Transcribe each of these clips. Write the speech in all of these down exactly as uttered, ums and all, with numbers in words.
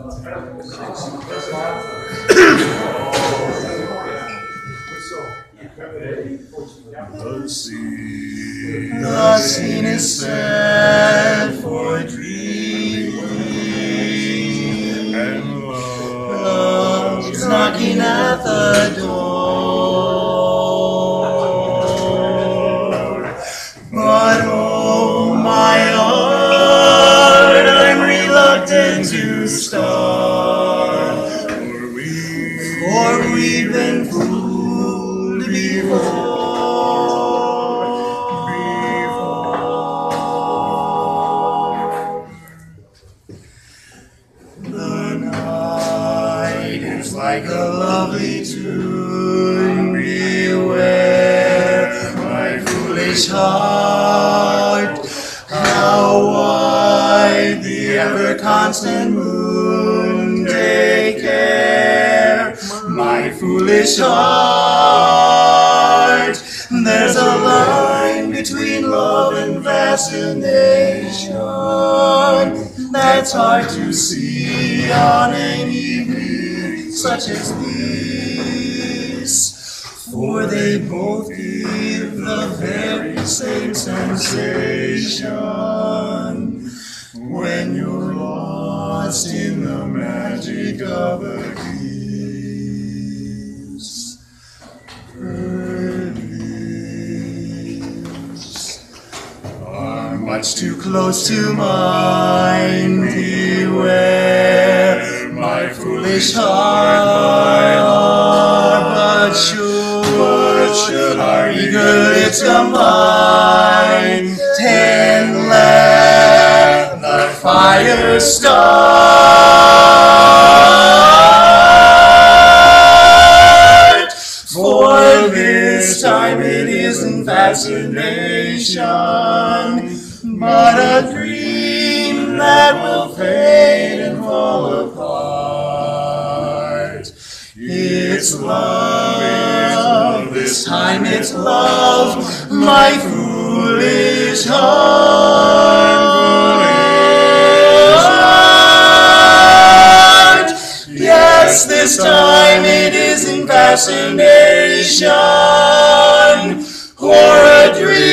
The scene, the scene is set for dreaming, and love is knocking at the door. But oh my heart, I'm reluctant to start, for we, for we've been fooled before. Like a lovely tune, beware my foolish heart, how wide the ever-constant moon, take care, my foolish heart, there's a line between love and fascination, that's hard to see on an evening such as these, for they both give the very same sensation when you're lost in the magic of a kiss. Hers are much too close to mine, beware my foolish heart, but should, but should our eager lips combine, then let the fire start. For this time it isn't fascination, but a dream that will fade and fall apart. It's love, it's love, this time it's love, my foolish heart. Yes, this time it isn't fascination, or a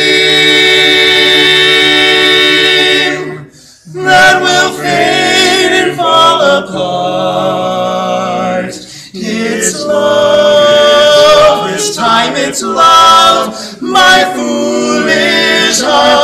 dream that will fade and fall apart. It's love, this time it's love, my foolish heart.